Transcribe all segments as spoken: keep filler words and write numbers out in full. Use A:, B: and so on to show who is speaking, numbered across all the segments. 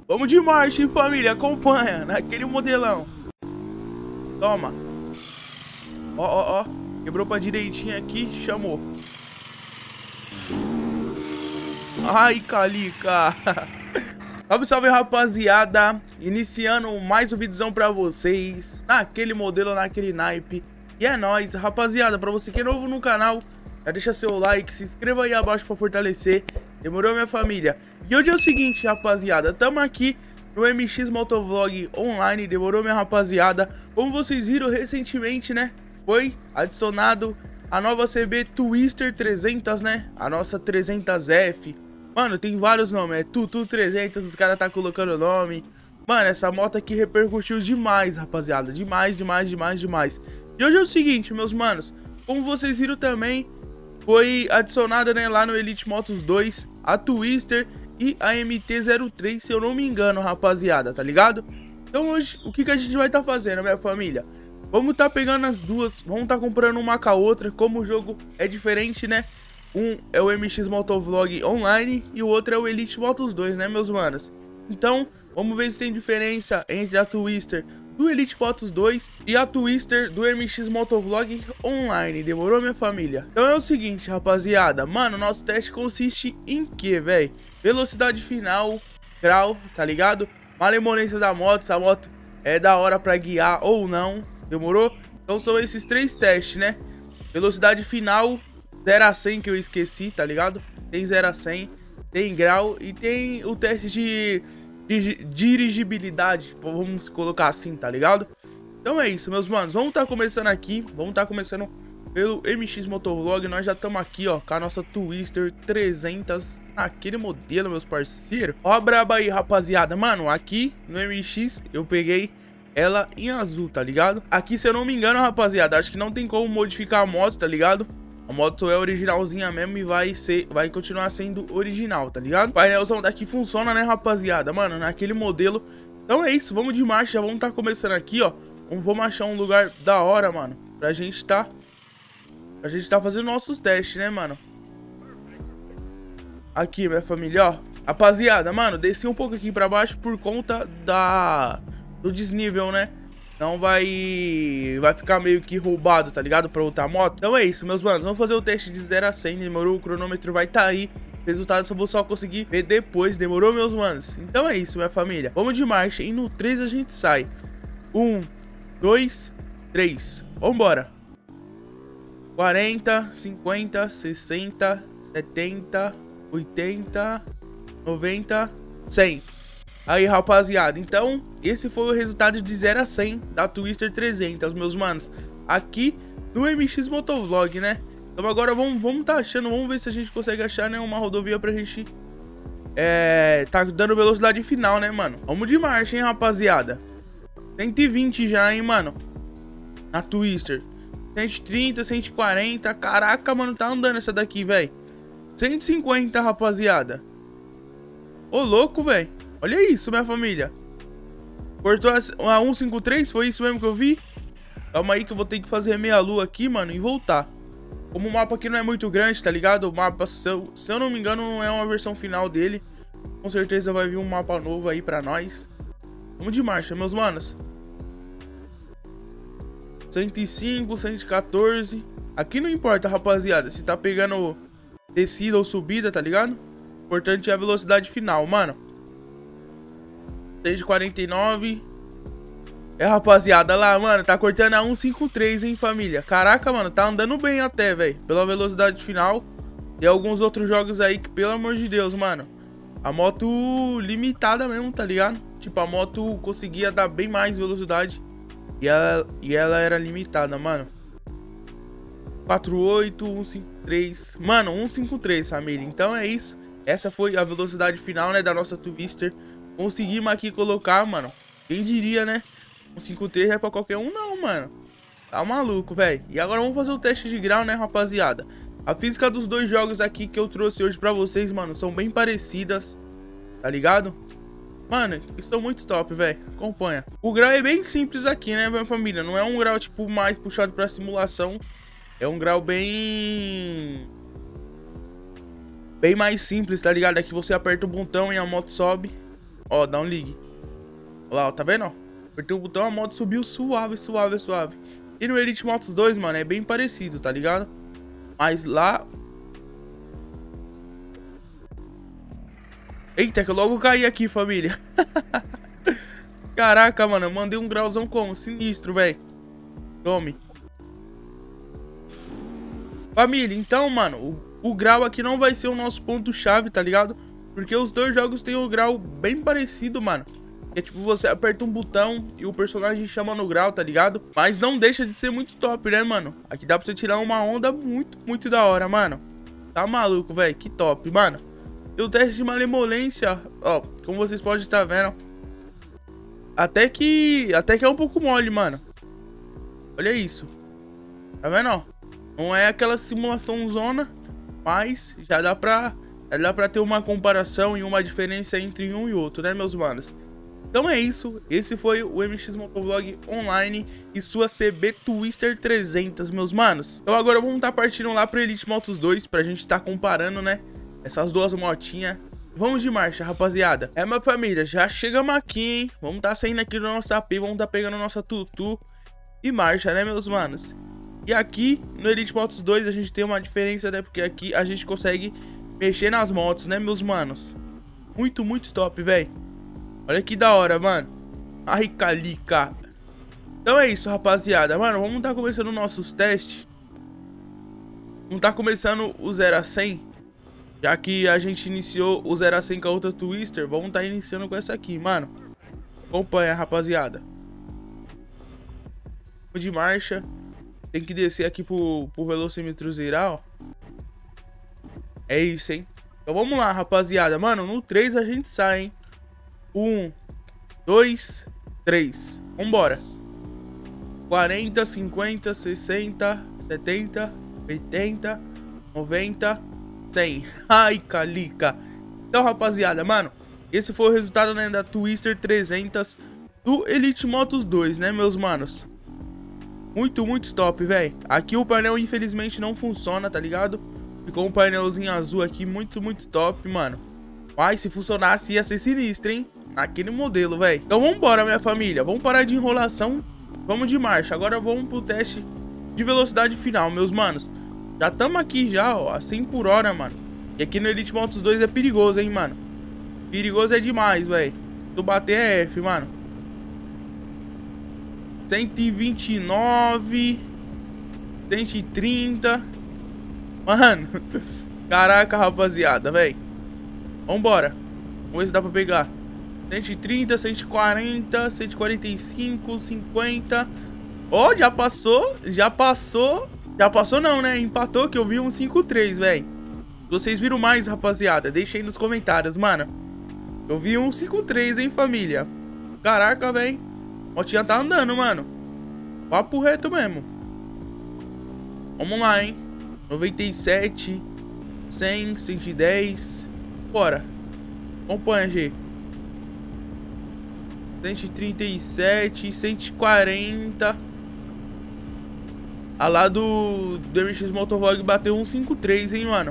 A: Vamos de marcha, hein, família? Acompanha, naquele modelão. Toma. Ó, ó, ó. Quebrou pra direitinho aqui, chamou. Ai, Calica. Salve, salve, rapaziada. Iniciando mais um vídeozão pra vocês. Naquele modelo, naquele naipe. E é nóis, rapaziada. Pra você que é novo no canal, já deixa seu like, se inscreva aí abaixo pra fortalecer. Demorou, minha família? E hoje é o seguinte, rapaziada. Tamo aqui no M X Motovlog Online. Demorou, minha rapaziada? Como vocês viram recentemente, né? Foi adicionado a nova C B Twister trezentos, né? A nossa trezentos F. Mano, tem vários nomes, é Tutu trezentos, os caras tá colocando o nome. Mano, essa moto aqui repercutiu demais, rapaziada. Demais, demais, demais, demais. E hoje é o seguinte, meus manos. Como vocês viram também, foi adicionada, né, lá no Elite Motos dois, a Twister e a M T zero três, se eu não me engano, rapaziada, tá ligado? Então hoje, o que, que a gente vai estar tá fazendo, minha família? Vamos tá pegando as duas, vamos tá comprando uma com a outra, como o jogo é diferente, né? Um é o M X Motovlog Online e o outro é o Elite Motos dois, né, meus manos? Então, vamos ver se tem diferença entre a Twister do Elite Motos dois e a Twister do M X Motovlog Online. Demorou, minha família? Então é o seguinte, rapaziada. Mano, nosso teste consiste em que, velho? Velocidade final, grau, tá ligado? Malemolência da moto, se a moto é da hora pra guiar ou não. Demorou? Então são esses três testes, né? Velocidade final, zero a cem, que eu esqueci, tá ligado? Tem zero a cem, tem grau e tem o teste de, de dirigibilidade, vamos colocar assim, tá ligado? Então é isso, meus manos, vamos tá começando aqui, vamos tá começando pelo M X Motovlog. Nós já estamos aqui, ó, com a nossa Twister trezentos, naquele modelo, meus parceiros. Ó a braba aí, rapaziada. Mano, aqui no M X eu peguei ela em azul, tá ligado? Aqui, se eu não me engano, rapaziada, acho que não tem como modificar a moto, tá ligado? A moto é originalzinha mesmo e vai ser, vai continuar sendo original, tá ligado? O painelzão daqui funciona, né, rapaziada? Mano, naquele modelo. Então é isso, vamos de marcha, já vamos tá começando aqui, ó. Vamos achar um lugar da hora, mano, pra gente tá... Pra gente tá fazendo nossos testes, né, mano? Aqui, minha família, ó. Rapaziada, mano, desci um pouco aqui pra baixo por conta da... do desnível, né? Então vai vai ficar meio que roubado, tá ligado? Pra outra moto. Então é isso, meus manos. Vamos fazer o teste de zero a cem. Demorou? O cronômetro vai tá aí. O resultado eu vou só conseguir ver depois. Demorou, meus manos? Então é isso, minha família. Vamos de marcha. E no três a gente sai. um, dois, três. Vambora. quarenta, cinquenta, sessenta, setenta, oitenta, noventa, cem. Aí, rapaziada, então esse foi o resultado de zero a cem da Twister trezentos, meus manos, aqui no M X Motovlog, né? Então agora vamos, vamos tá achando, vamos ver se a gente consegue achar, né, uma rodovia pra gente é, tá dando velocidade final, né, mano? Vamos de marcha, hein, rapaziada. cento e vinte já, hein, mano, na Twister. Cento e trinta, cento e quarenta, caraca, mano, tá andando essa daqui, velho. Cento e cinquenta, rapaziada. Ô, louco, velho. Olha isso, minha família. Cortou a cento e cinquenta e três, foi isso mesmo que eu vi? Calma aí que eu vou ter que fazer meia lua aqui, mano, e voltar. Como o mapa aqui não é muito grande, tá ligado? O mapa, se eu, se eu não me engano, não é uma versão final dele. Com certeza vai vir um mapa novo aí pra nós. Vamos de marcha, meus manos. cento e cinco, cento e quatorze. Aqui não importa, rapaziada, se tá pegando descida ou subida, tá ligado? O importante é a velocidade final, mano. cento e quarenta e nove. É, rapaziada, lá, mano, tá cortando a cento e cinquenta e três, hein, família. Caraca, mano, tá andando bem até, velho, pela velocidade final. E alguns outros jogos aí que, pelo amor de Deus, mano, a moto limitada mesmo, tá ligado? Tipo, a moto conseguia dar bem mais velocidade e ela, e ela era limitada, mano. Quatro oito, cento e cinquenta e três. Mano, cento e cinquenta e três, família. Então é isso. Essa foi a velocidade final, né, da nossa Twister. Conseguimos aqui colocar, mano. Quem diria, né? Um cinquenta e três é pra qualquer um, não, mano. Tá maluco, velho. E agora vamos fazer o teste de grau, né, rapaziada? A física dos dois jogos aqui que eu trouxe hoje pra vocês, mano, são bem parecidas. Tá ligado? Mano, estão muito top, velho. Acompanha. O grau é bem simples aqui, né, minha família? Não é um grau, tipo, mais puxado pra simulação. É um grau bem... Bem mais simples, tá ligado? Aqui você aperta o botão e a moto sobe. Ó, dá um ligue. Olha lá, ó, tá vendo, ó? Apertei o botão, a moto subiu suave, suave, suave. E no Elite Motos dois, mano, é bem parecido, tá ligado? Mas lá... Eita, que eu logo caí aqui, família. Caraca, mano, eu mandei um grauzão como? Sinistro, velho. Tome. Família, então, mano, o, o grau aqui não vai ser o nosso ponto-chave, tá ligado? Porque os dois jogos têm um grau bem parecido, mano. É tipo, você aperta um botão e o personagem chama no grau, tá ligado? Mas não deixa de ser muito top, né, mano? Aqui dá pra você tirar uma onda muito, muito da hora, mano. Tá maluco, velho? Que top, mano. E o teste de malemolência, ó, como vocês podem estar vendo, até que, até que é um pouco mole, mano. Olha isso. Tá vendo, ó? Não é aquela simulação zona, mas já dá pra, já dá pra ter uma comparação e uma diferença entre um e outro, né, meus manos? Então é isso, esse foi o M X Motovlog Online e sua C B Twister trezentos, meus manos. Então agora vamos estar partindo lá pro Elite Motos dois pra gente estar comparando, né, essas duas motinhas. Vamos de marcha, rapaziada. É, minha família, já chegamos aqui, hein. Vamos estar saindo aqui do nosso A P, vamos estar pegando nossa tutu e marcha, né, meus manos. E aqui no Elite Motos dois a gente tem uma diferença, né, porque aqui a gente consegue mexer nas motos, né, meus manos. Muito, muito top, velho. Olha que da hora, mano. Ai, calica. Então é isso, rapaziada. Mano, vamos estar começando nossos testes. Vamos estar começando o zero a cem. Já que a gente iniciou o zero a cem com a outra Twister, vamos estar iniciando com essa aqui, mano. Acompanha, rapaziada. De marcha. Tem que descer aqui pro, pro velocímetro zerar, ó. É isso, hein. Então vamos lá, rapaziada. Mano, no três a gente sai, hein. um, dois, três. Vambora. quarenta, cinquenta, sessenta, setenta, oitenta, noventa, cem. Ai, calica. Então, rapaziada, mano, esse foi o resultado, né, da Twister trezentos do Elite Motos dois, né, meus manos. Muito, muito top, velho. Aqui o painel, infelizmente, não funciona, tá ligado? Ficou um painelzinho azul aqui, muito, muito top, mano. Mas se funcionasse, ia ser sinistro, hein? Naquele modelo, velho. Então vambora, minha família. Vamos parar de enrolação. Vamos de marcha. Agora vamos pro teste de velocidade final, meus manos. Já estamos aqui já, ó, a cem por hora, mano. E aqui no Elite Motos dois é perigoso, hein, mano. Perigoso é demais, velho. Se tu bater é F, mano. cento e vinte e nove. cento e trinta. Mano. Caraca, rapaziada, velho. Vambora. Vamos ver se dá pra pegar. cento e trinta, cento e quarenta, cento e quarenta e cinco, cinquenta. Ó, oh, já passou. Já passou. Já passou não, né? Empatou que eu vi um cinco três, velho. Vocês viram mais, rapaziada? Deixa aí nos comentários, mano. Eu vi um cinco três, hein, família. Caraca, velho. A motinha tá andando, mano. Papo reto mesmo. Vamos lá, hein. noventa e sete, cem, cento e dez. Bora. Acompanha, G. cento e trinta e sete, cento e quarenta. A lá do, do M X Motovlog bateu um cinco três, hein, mano.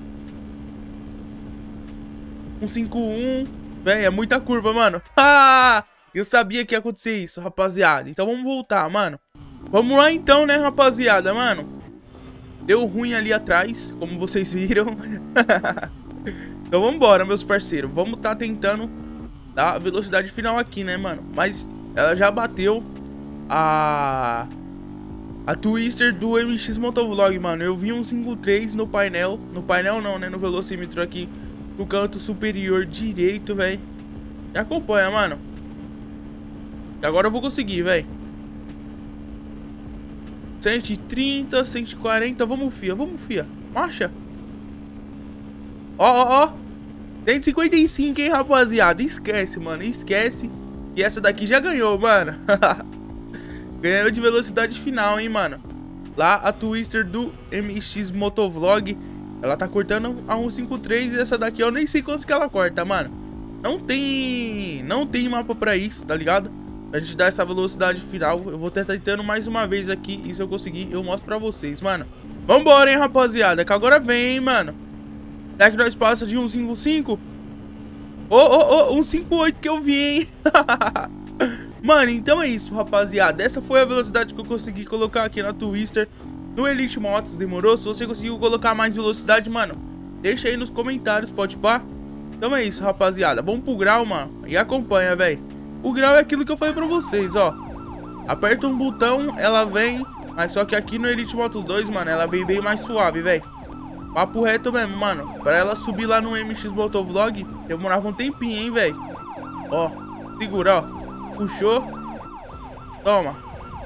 A: um cinco um. Véi, é muita curva, mano. Ah! Eu sabia que ia acontecer isso, rapaziada. Então vamos voltar, mano. Vamos lá então, né, rapaziada, mano. Deu ruim ali atrás, como vocês viram. Então vambora, meus parceiros. Vamos tá tentando dar a velocidade final aqui, né, mano. Mas ela já bateu a... a Twister do M X Motovlog, mano. Eu vi um cinco três no painel. No painel não, né, no velocímetro aqui. No canto superior direito, velho. E acompanha, mano. Agora eu vou conseguir, velho. cento e trinta, cento e quarenta. Vamos, fia. Vamos, fia. Marcha. Ó, ó, ó. cento e cinquenta e cinco, hein, rapaziada. Esquece, mano. Esquece. E essa daqui já ganhou, mano. Ganhou de velocidade final, hein, mano. Lá a Twister do M X Motovlog, ela tá cortando a um cinco três. E essa daqui eu nem sei quantos que ela corta, mano. Não tem... Não tem mapa pra isso, tá ligado? A gente dá essa velocidade final. Eu vou estar tentando mais uma vez aqui. E se eu conseguir, eu mostro pra vocês, mano. Vambora, hein, rapaziada. Que agora vem, hein, mano. Será que nós passa de um cinco cinco? Ô, ô, ô, um cinco oito que eu vi, hein? Mano, então é isso, rapaziada. Essa foi a velocidade que eu consegui colocar aqui na Twister no Elite Motos, demorou? Se você conseguiu colocar mais velocidade, mano, deixa aí nos comentários, pode pá? Então é isso, rapaziada. Vamos pro grau, mano, e acompanha, velho. O grau é aquilo que eu falei pra vocês, ó. Aperta um botão, ela vem. Mas só que aqui no Elite Motos dois, mano, ela vem bem mais suave, velho. Papo reto mesmo, mano. Pra ela subir lá no M X Motovlog, demorava um tempinho, hein, velho. Ó, segura, ó. Puxou. Toma.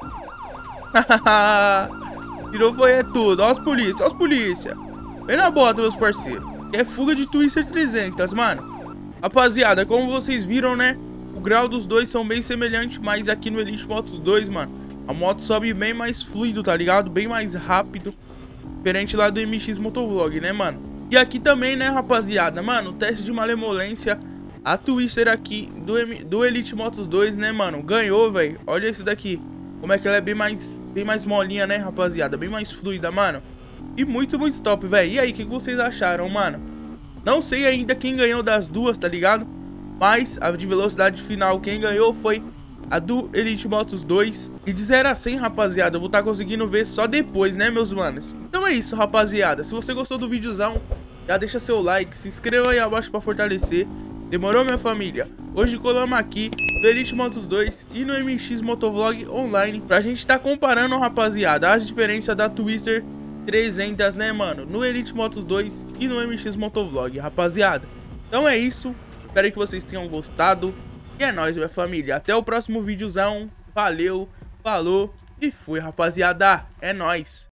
A: Tirou foi é tudo. Ó os polícia, ó os polícia. Vem na bota, meus parceiros. É fuga de Twister trezentos, mano. Rapaziada, como vocês viram, né? O grau dos dois são bem semelhantes, mas aqui no Elite Motos dois, mano, a moto sobe bem mais fluido, tá ligado? Bem mais rápido. Diferente lá do M X Motovlog, né, mano? E aqui também, né, rapaziada? Mano, teste de malemolência. A Twister aqui do, M do Elite Motos dois, né, mano? Ganhou, velho. Olha esse daqui. Como é que ela é bem mais, bem mais molinha, né, rapaziada? Bem mais fluida, mano. E muito, muito top, velho. E aí, o que, que vocês acharam, mano? Não sei ainda quem ganhou das duas, tá ligado? Mas a de velocidade final, quem ganhou foi a do Elite Motos dois. E de zero a cem, rapaziada, eu vou estar tá conseguindo ver só depois, né, meus manos? Então é isso, rapaziada. Se você gostou do videozão, já deixa seu like, se inscreva aí abaixo pra fortalecer. Demorou, minha família? Hoje colamos aqui no Elite Motos dois e no M X Motovlog Online pra gente estar tá comparando, rapaziada, as diferenças da Twister trezentos, né, mano? No Elite Motos dois e no M X Motovlog, rapaziada. Então é isso. Espero que vocês tenham gostado. E é nóis, minha família. Até o próximo videozão. Valeu, falou e fui, rapaziada. É nóis.